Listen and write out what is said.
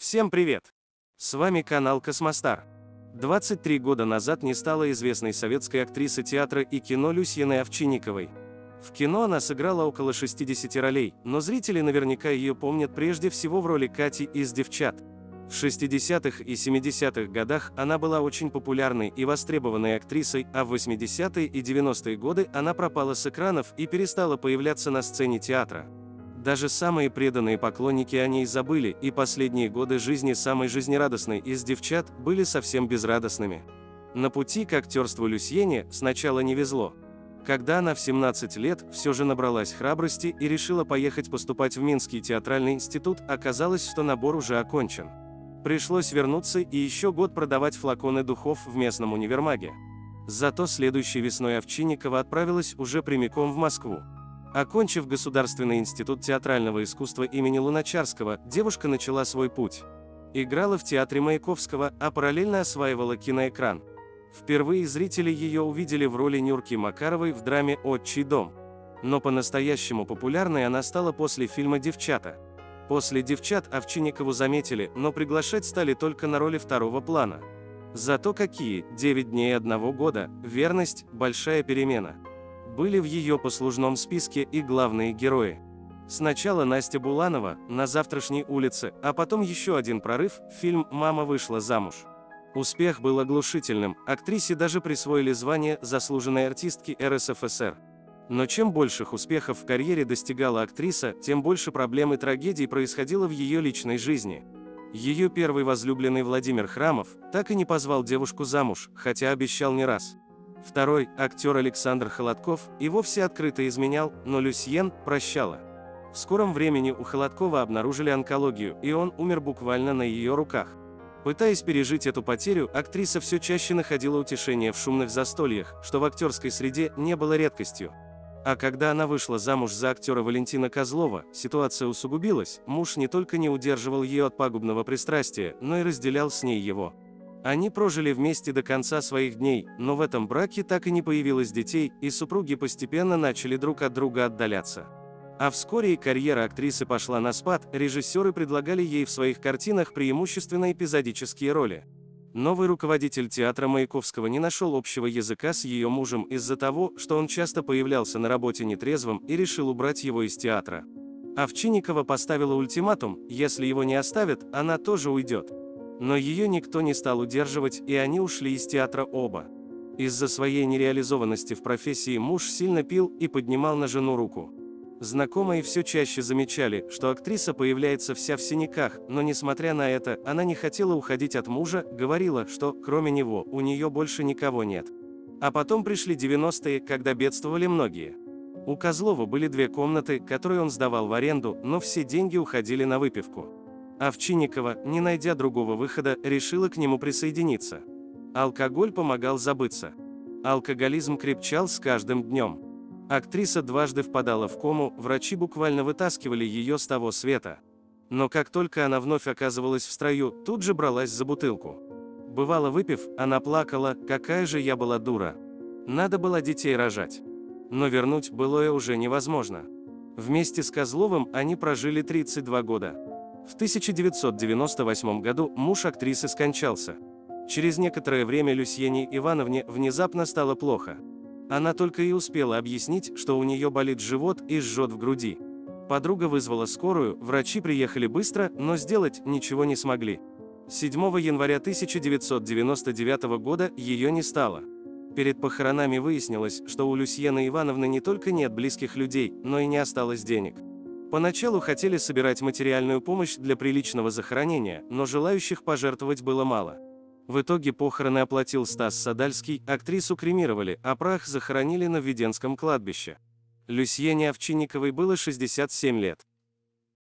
Всем привет! С вами канал Космостар. 23 года назад не стала известной советской актрисы театра и кино Люсьеной Овчинниковой. В кино она сыграла около 60 ролей, но зрители наверняка ее помнят прежде всего в роли Кати из «Девчат». В 60-х и 70-х годах она была очень популярной и востребованной актрисой, а в 80-е и 90-е годы она пропала с экранов и перестала появляться на сцене театра. Даже самые преданные поклонники о ней забыли, и последние годы жизни самой жизнерадостной из «Девчат» были совсем безрадостными. На пути к актерству Люсьене сначала не везло. Когда она в 17 лет все же набралась храбрости и решила поехать поступать в Минский театральный институт, оказалось, что набор уже окончен. Пришлось вернуться и еще год продавать флаконы духов в местном универмаге. Зато следующей весной Овчинникова отправилась уже прямиком в Москву. Окончив Государственный институт театрального искусства имени Луначарского, девушка начала свой путь. Играла в театре Маяковского, а параллельно осваивала киноэкран. Впервые зрители ее увидели в роли Нюрки Макаровой в драме «Отчий дом». Но по-настоящему популярной она стала после фильма «Девчата». После «Девчат» Овчинникову заметили, но приглашать стали только на роли второго плана. Зато какие «9 дней одного года», «Верность», «Большая перемена» были в ее послужном списке и главные герои. Сначала Настя Буланова «На завтрашней улице», а потом еще один прорыв – фильм «Мама вышла замуж». Успех был оглушительным, актрисе даже присвоили звание заслуженной артистки РСФСР. Но чем больших успехов в карьере достигала актриса, тем больше проблем и трагедий происходило в ее личной жизни. Ее первый возлюбленный Владимир Храмов так и не позвал девушку замуж, хотя обещал не раз. Второй, актер Александр Холодков, и вовсе открыто изменял, но Люсьен прощала. В скором времени у Холодкова обнаружили онкологию, и он умер буквально на ее руках. Пытаясь пережить эту потерю, актриса все чаще находила утешение в шумных застольях, что в актерской среде не было редкостью. А когда она вышла замуж за актера Валентина Козлова, ситуация усугубилась, муж не только не удерживал ее от пагубного пристрастия, но и разделял с ней его. Они прожили вместе до конца своих дней, но в этом браке так и не появилось детей, и супруги постепенно начали друг от друга отдаляться. А вскоре и карьера актрисы пошла на спад, режиссеры предлагали ей в своих картинах преимущественно эпизодические роли. Новый руководитель театра Маяковского не нашел общего языка с ее мужем из-за того, что он часто появлялся на работе нетрезвым, и решил убрать его из театра. Овчинникова поставила ультиматум: если его не оставят, она тоже уйдет. Но ее никто не стал удерживать, и они ушли из театра оба. Из-за своей нереализованности в профессии муж сильно пил и поднимал на жену руку. Знакомые все чаще замечали, что актриса появляется вся в синяках, но несмотря на это, она не хотела уходить от мужа, говорила, что, кроме него, у нее больше никого нет. А потом пришли 90-е, когда бедствовали многие. У Козлова были 2 комнаты, которые он сдавал в аренду, но все деньги уходили на выпивку. Овчинникова, не найдя другого выхода, решила к нему присоединиться. Алкоголь помогал забыться. Алкоголизм крепчал с каждым днем. Актриса дважды впадала в кому, врачи буквально вытаскивали ее с того света. Но как только она вновь оказывалась в строю, тут же бралась за бутылку. Бывало, выпив, она плакала: «Какая же я была дура! Надо было детей рожать». Но вернуть былое уже невозможно. Вместе с Козловым они прожили 32 года. В 1998 году муж актрисы скончался. Через некоторое время Люсьене Ивановне внезапно стало плохо. Она только и успела объяснить, что у нее болит живот и жжет в груди. Подруга вызвала скорую, врачи приехали быстро, но сделать ничего не смогли. 7 января 1999 года ее не стало. Перед похоронами выяснилось, что у Люсьены Ивановны не только нет близких людей, но и не осталось денег. Поначалу хотели собирать материальную помощь для приличного захоронения, но желающих пожертвовать было мало. В итоге похороны оплатил Стас Садальский, актрису кремировали, а прах захоронили на Введенском кладбище. Люсьене Овчинниковой было 67 лет.